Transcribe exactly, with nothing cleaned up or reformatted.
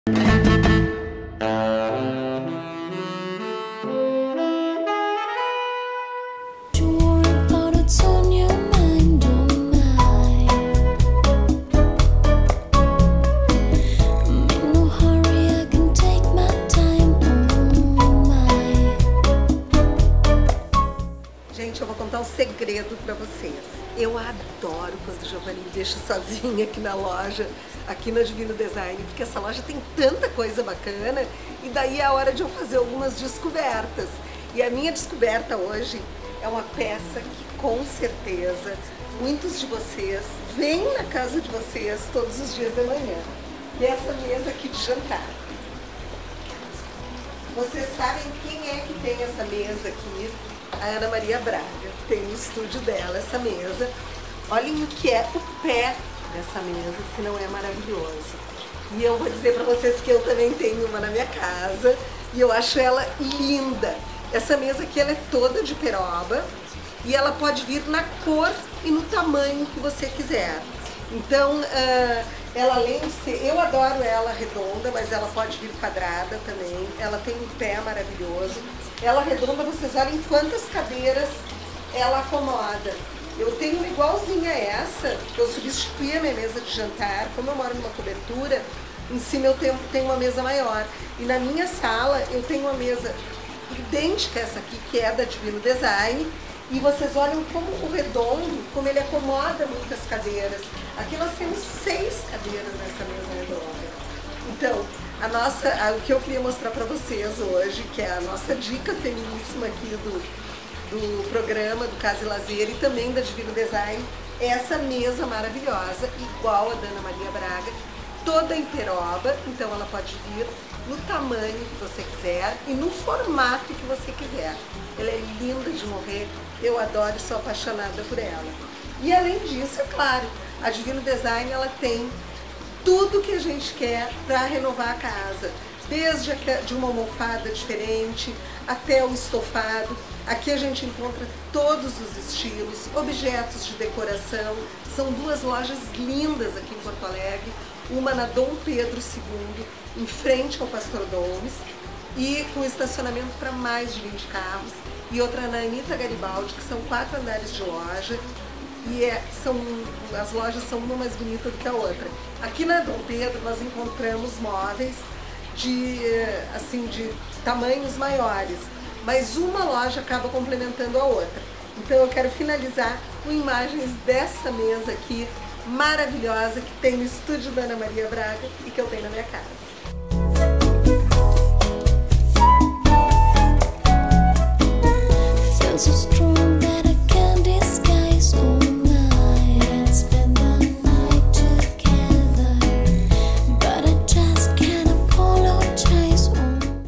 Gente, eu vou contar um segredo pra vocês. Eu adoro quando o Giovanni me deixa sozinha aqui na loja, aqui na Divino Design, porque essa loja tem tanta coisa bacana e daí é a hora de eu fazer algumas descobertas. E a minha descoberta hoje é uma peça que com certeza muitos de vocês vêm na casa de vocês todos os dias de manhã, que é essa mesa aqui de jantar. Vocês sabem quem é que tem essa mesa aqui? A Ana Maria Braga tem no estúdio dela essa mesa. Olhem o que é o pé dessa mesa, se não é maravilhoso. E eu vou dizer para vocês que eu também tenho uma na minha casa e eu acho ela linda. Essa mesa aqui ela é toda de peroba e ela pode vir na cor e no tamanho que você quiser. Então, uh, ela além de ser, eu adoro ela redonda, mas ela pode vir quadrada também. Ela tem um pé maravilhoso. Ela redonda, vocês olhem quantas cadeiras ela acomoda. Eu tenho uma igualzinha a essa, que eu substituí a minha mesa de jantar. Como eu moro numa cobertura, em cima eu tenho, tenho uma mesa maior. E na minha sala eu tenho uma mesa idêntica a essa aqui, que é da Divino Design. E vocês olham como o redondo, como ele acomoda muitas cadeiras. Aqui nós temos seis cadeiras nessa mesa redonda. Então, a nossa, a, o que eu queria mostrar para vocês hoje, que é a nossa dica feminíssima aqui do, do programa, do Casa e Lazer e também da Divino Design, é essa mesa maravilhosa, igual a da Ana Maria Braga, toda em peroba, então ela pode vir no tamanho que você quiser e no formato que você quiser. Ela é linda de morrer, eu adoro e sou apaixonada por ela. E além disso, é claro, a Divino Design ela tem tudo que a gente quer para renovar a casa, desde de uma almofada diferente até o estofado. Aqui a gente encontra todos os estilos, objetos de decoração. São duas lojas lindas aqui em Porto Alegre, uma na Dom Pedro segundo, em frente ao Pastor Domes, e com estacionamento para mais de vinte carros, e outra na Anitta Garibaldi, que são quatro andares de loja. E é, são, as lojas são uma mais bonita do que a outra. Aqui na Dom Pedro nós encontramos móveis de, assim, de tamanhos maiores, mas uma loja acaba complementando a outra. Então eu quero finalizar com imagens dessa mesa aqui, maravilhosa, que tem no estúdio da Ana Maria Braga e que eu tenho na minha casa.